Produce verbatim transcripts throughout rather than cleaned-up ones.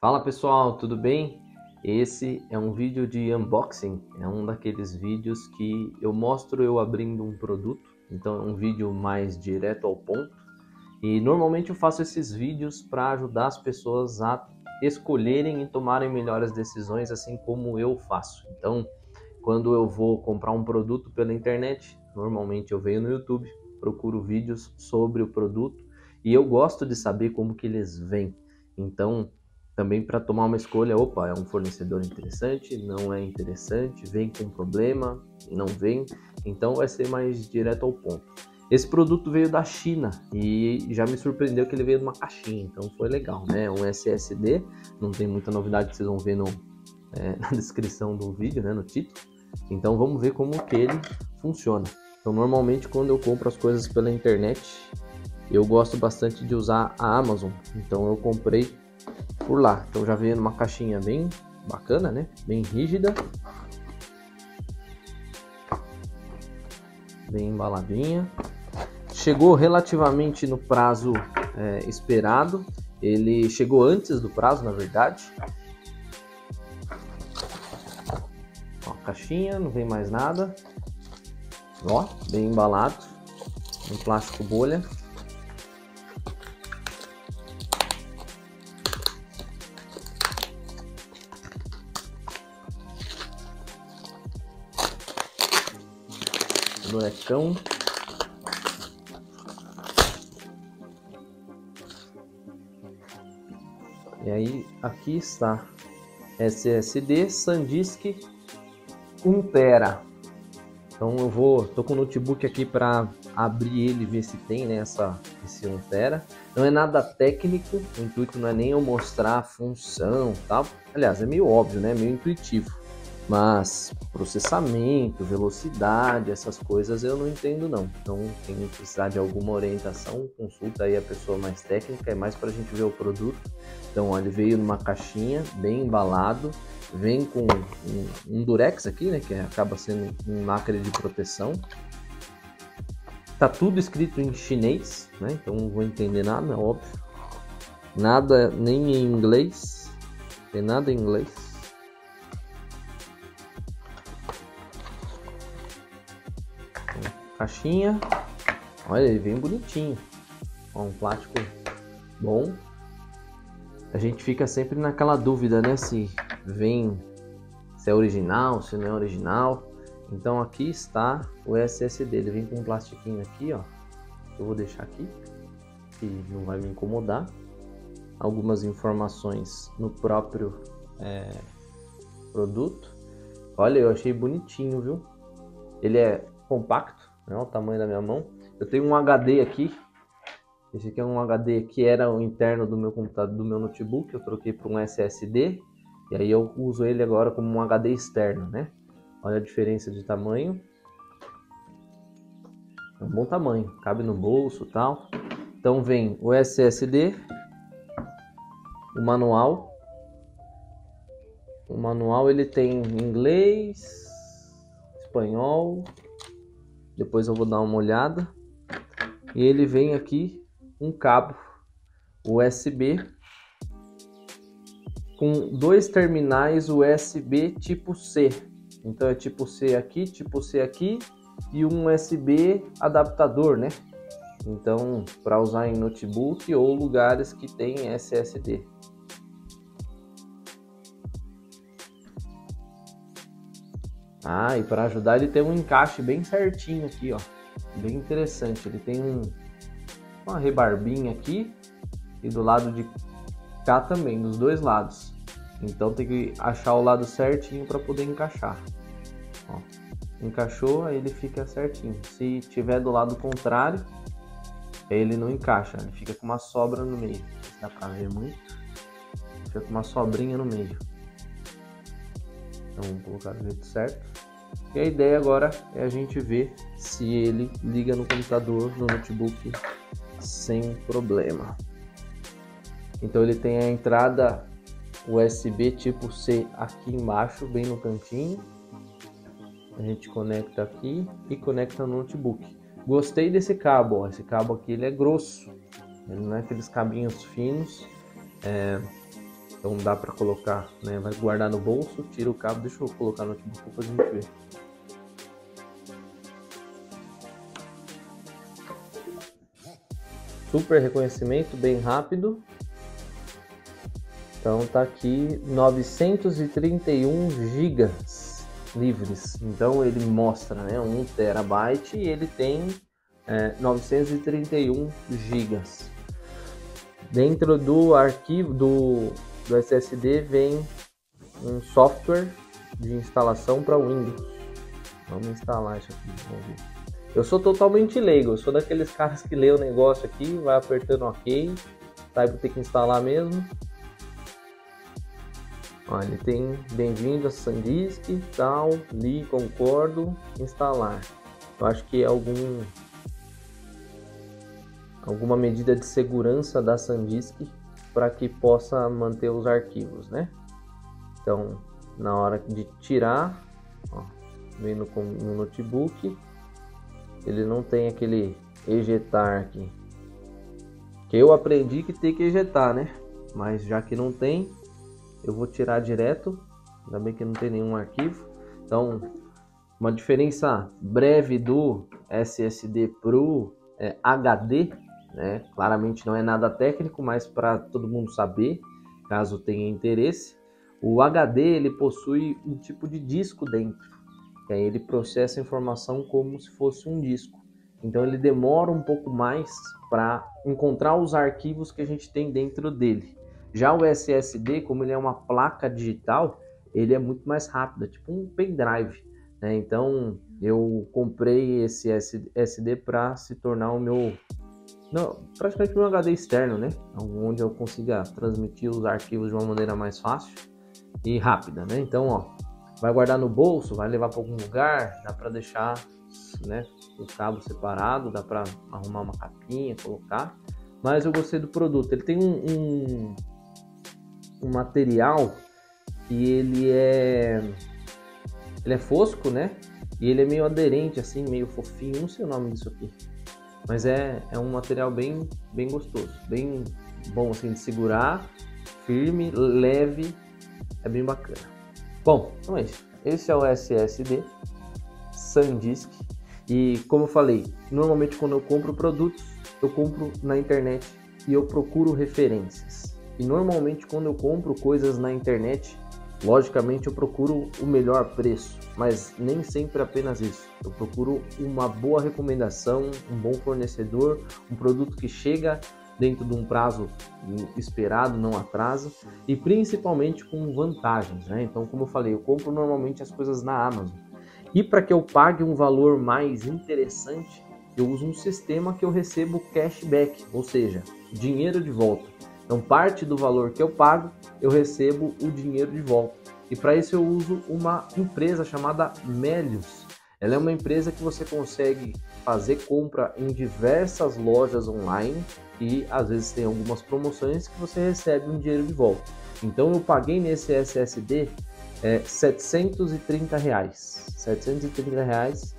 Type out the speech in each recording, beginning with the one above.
Fala pessoal, tudo bem? Esse é um vídeo de unboxing, é um daqueles vídeos que eu mostro eu abrindo um produto, então é um vídeo mais direto ao ponto. E normalmente eu faço esses vídeos para ajudar as pessoas a escolherem e tomarem melhores decisões, assim como eu faço. Então, quando eu vou comprar um produto pela internet, normalmente eu venho no YouTube, procuro vídeos sobre o produto e eu gosto de saber como que eles vêm. Então, também para tomar uma escolha, opa, é um fornecedor interessante, não é interessante, vem com problema, não vem, então vai ser mais direto ao ponto. Esse produto veio da China e já me surpreendeu que ele veio numa caixinha, então foi legal, né? Um S S D, não tem muita novidade que vocês vão ver no, é, na descrição do vídeo, né, no título. Então vamos ver como que ele funciona. Então normalmente quando eu compro as coisas pela internet, eu gosto bastante de usar a Amazon, então eu comprei por lá. Então já veio numa caixinha bem bacana, né? Bem rígida, bem embaladinha. Chegou relativamente no prazo é, esperado. Ele chegou antes do prazo, na verdade. Ó, caixinha, não vem mais nada. Ó, bem embalado, em plástico bolha. Bonecão. E aí aqui está S S D SanDisk um tera. Então eu vou, tô com o notebook aqui para abrir ele e ver se tem, né, essa, esse um tera. Não é nada técnico, o intuito não é nem eu mostrar a função, tal. Aliás, é meio óbvio, né, meio intuitivo. Mas processamento, velocidade, essas coisas eu não entendo não. Então, quem precisar de alguma orientação, consulta aí a pessoa mais técnica, é mais para a gente ver o produto. Então, ó, ele veio numa caixinha, bem embalado, vem com um, um durex aqui, né, que acaba sendo um lacre de proteção. Tá tudo escrito em chinês, né, então não vou entender nada, óbvio. Nada nem em inglês, tem nada em inglês. Caixinha, olha, ele vem bonitinho, ó, um plástico bom. A gente fica sempre naquela dúvida, né, se vem, se é original, se não é original. Então aqui está o S S D, ele vem com um plastiquinho aqui, ó, eu vou deixar aqui, que não vai me incomodar. Algumas informações no próprio é, produto. Olha, eu achei bonitinho, viu? Ele é compacto, né, o tamanho da minha mão. Eu tenho um H D aqui. Esse aqui é um H D que era o interno do meu computador, do meu notebook. Eu troquei para um S S D e aí eu uso ele agora como um H D externo, né? Olha a diferença de tamanho. É um bom tamanho, cabe no bolso, tal. Então vem o S S D, o manual. O manual ele tem inglês, espanhol. Depois eu vou dar uma olhada. E ele vem aqui um cabo U S B com dois terminais U S B tipo C. Então é tipo C aqui, tipo C aqui e um U S B adaptador, né? Então para usar em notebook ou lugares que tem S S D. Ah, e para ajudar ele tem um encaixe bem certinho aqui, ó. Bem interessante. Ele tem um, uma rebarbinha aqui e do lado de cá também, dos dois lados. Então tem que achar o lado certinho para poder encaixar. Ó, encaixou, aí ele fica certinho. Se tiver do lado contrário, ele não encaixa, ele fica com uma sobra no meio. Não dá para ver muito. Fica com uma sobrinha no meio. Então vamos colocar do jeito certo. E a ideia agora é a gente ver se ele liga no computador, no notebook, sem problema. Então ele tem a entrada U S B tipo C aqui embaixo, bem no cantinho. A gente conecta aqui e conecta no notebook. Gostei desse cabo, ó. Esse cabo aqui ele é grosso, ele não é aqueles cabinhos finos. É... Então dá para colocar, né? Vai guardar no bolso, tira o cabo, deixa eu colocar no notebook para a gente ver. Super reconhecimento, bem rápido. Então tá aqui novecentos e trinta e um gigas livres. Então ele mostra, né, um terabyte e ele tem é, novecentos e trinta e um gigas. Dentro do arquivo do, do S S D vem um software de instalação para Windows. Vamos instalar isso aqui, vamos ver. Eu sou totalmente leigo, eu sou daqueles caras que lê o negócio aqui, vai apertando OK, saiba ter que instalar mesmo. Ó, ele tem bem-vindo a SanDisk, tal, li, concordo, instalar. Eu acho que é algum alguma medida de segurança da SanDisk para que possa manter os arquivos, né? Então, na hora de tirar, ó, vindo com no notebook, ele não tem aquele ejetar aqui. Que eu aprendi que tem que ejetar, né? Mas já que não tem, eu vou tirar direto. Ainda bem que não tem nenhum arquivo. Então, uma diferença breve do S S D pro é, H D, né? Claramente não é nada técnico, mas para todo mundo saber, caso tenha interesse, o H D ele possui um tipo de disco dentro. Que aí ele processa a informação como se fosse um disco. Então ele demora um pouco mais para encontrar os arquivos que a gente tem dentro dele. Já o S S D, como ele é uma placa digital, ele é muito mais rápido, é tipo um pendrive, né? Então eu comprei esse S S D para se tornar o meu, não, praticamente meu H D externo, né? Onde eu consiga transmitir os arquivos de uma maneira mais fácil e rápida, né? Então, ó, vai guardar no bolso, vai levar para algum lugar, dá para deixar, né, o cabo separado, dá para arrumar uma capinha, colocar. Mas eu gostei do produto. Ele tem um, um, um material que ele é ele é fosco, né? E ele é meio aderente, assim, meio fofinho. Não sei o nome disso aqui, mas é, é um material bem, bem gostoso, bem bom assim de segurar, firme, leve, é bem bacana. Bom, então é isso. Esse é o S S D SanDisk. E como eu falei, normalmente quando eu compro produtos, eu compro na internet e eu procuro referências. E normalmente quando eu compro coisas na internet, logicamente eu procuro o melhor preço, mas nem sempre apenas isso. Eu procuro uma boa recomendação, um bom fornecedor, um produto que chega dentro de um prazo esperado, não atrasa, e principalmente com vantagens, né? Então, como eu falei, eu compro normalmente as coisas na Amazon. E para que eu pague um valor mais interessante, eu uso um sistema que eu recebo cashback, ou seja, dinheiro de volta. Então, parte do valor que eu pago, eu recebo o dinheiro de volta. E para isso eu uso uma empresa chamada Melius. Ela é uma empresa que você consegue fazer compra em diversas lojas online e às vezes tem algumas promoções que você recebe um dinheiro de volta. Então eu paguei nesse S S D é, setecentos e trinta reais. setecentos e trinta reais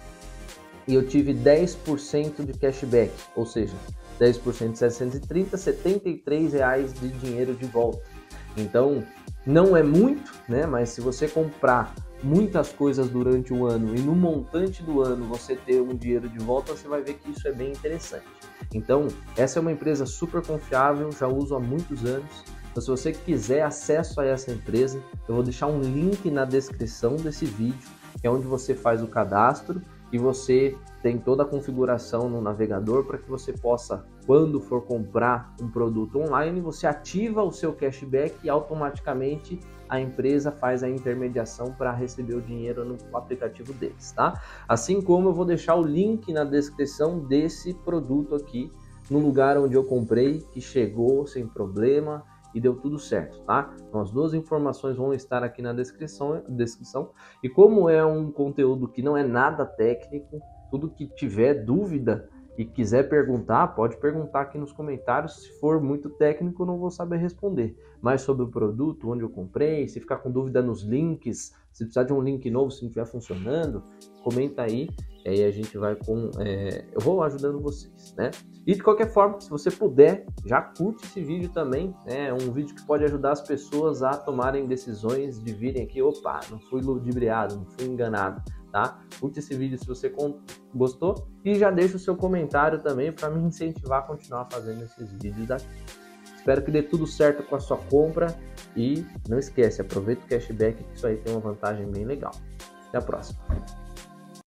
e eu tive dez por cento de cashback, ou seja, dez por cento de setecentos e trinta, setenta e três reais de dinheiro de volta. Então não é muito, né? Mas se você comprar muitas coisas durante o ano e no montante do ano você ter um dinheiro de volta, você vai ver que isso é bem interessante. Então, essa é uma empresa super confiável, já uso há muitos anos. Então, se você quiser acesso a essa empresa, eu vou deixar um link na descrição desse vídeo, que é onde você faz o cadastro e você tem toda a configuração no navegador para que você possa, quando for comprar um produto online, você ativa o seu cashback e automaticamente a empresa faz a intermediação para receber o dinheiro no aplicativo deles, tá? Assim como eu vou deixar o link na descrição desse produto aqui, no lugar onde eu comprei, que chegou sem problema e deu tudo certo, tá? Então as duas informações vão estar aqui na descrição, descrição. E como é um conteúdo que não é nada técnico, tudo que tiver dúvida e quiser perguntar, pode perguntar aqui nos comentários. Se for muito técnico, eu não vou saber responder. Mas sobre o produto, onde eu comprei, se ficar com dúvida nos links, se precisar de um link novo, se não estiver funcionando, comenta aí E aí a gente vai com... É, eu vou ajudando vocês, né? E de qualquer forma, se você puder, já curte esse vídeo também, né? É um vídeo que pode ajudar as pessoas a tomarem decisões de virem aqui, opa, não fui ludibriado, não fui enganado, tá? Curte esse vídeo se você gostou e já deixa o seu comentário também para me incentivar a continuar fazendo esses vídeos daqui. Espero que dê tudo certo com a sua compra e não esquece, aproveita o cashback que isso aí tem uma vantagem bem legal. Até a próxima!